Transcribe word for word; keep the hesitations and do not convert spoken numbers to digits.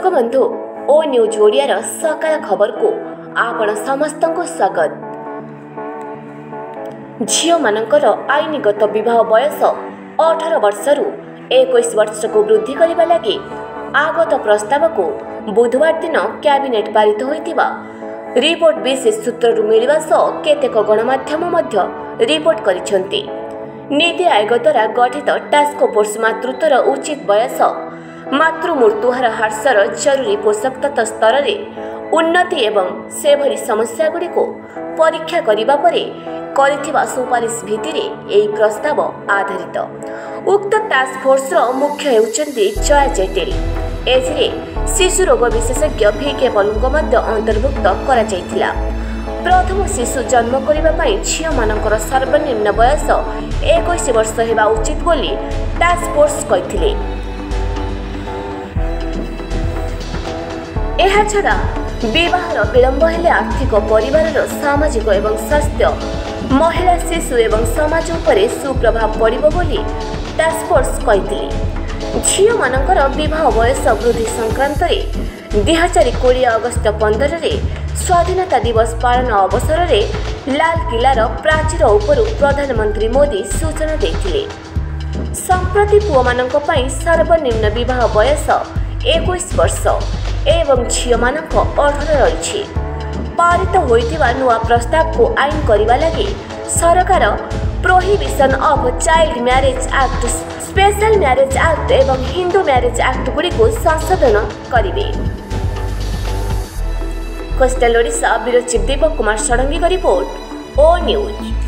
बंधु ओ न्यूज ओडियार सकाळ खबर को आपण समस्त को स्वागत। झियो मानकर आईनगत विवाह बयस अठारह वर्ष रु इक्कीस वर्ष को वृद्धि करने लगी आगत प्रस्ताव को बुधवार दिन कैबिनेट पारित होइतिबा रिपोर्ट विशेष सूत्र मिलवा सह केतेक गणमाध्यम रिपोर्ट करिसेंती। नीति आयोग द्वारा गठित टास्क फोर्स मातृत्वर उचित बयस मातृ मृत्युहार ह्रासर जरूरी पोषक तत्व स्तर में उन्नति एवं सेभली समस्या गुड़ी को परीक्षा करिबा परे करिथिबा सुपारिश भित्तिरे एही प्रस्ताव आधारित। उक्त टास्क फोर्स मुख्य हेउचंती जया जैटेल। एथिरे शिशु रोग विशेषज्ञ भिके पलुंको मध्य अंतर्भुक्त करा जायथिला। प्रथम शिशु जन्म करिबा पई झियो मानकर सर्वनिम्न बयस इक्कीस वर्ष हेबा उचित बोली टास्क फोर्स कहिथिले। एहा छड़ा विवाहर विलंब हेले आर्थिक परिवार सामाजिक एवं स्वास्थ्य महिला शिशु एवं समाज उपरे सुप्रभाव पड़िबो बोली टास्क फोर्स कहिथिले। झियो मानकर विवाह बयस वृद्धि संक्रांत रे दुई हजार कोड़े अगस्त पंद्रह रे स्वाधीनता दिवस पालन अवसर में लाल किलार प्राचीर उपरू प्रधानमंत्री मोदी सूचना देथिले। संप्रति पुओ मानक पई सर्वनिम्न विवाह बयस इक्कीस वर्ष एवं झियो मानक अठारह रही। पारित होइतिबा नुआ प्रस्ताव को आईन करिबा लगी सरकार prohibition of child marriage act, special marriage act एवं हिंदू मैरिज एक्ट गुड़ी को संशोधन करिवे। Coastal Odisha bureau chief Deepak Kumar Shadangi का रिपोर्ट ओ न्यूज।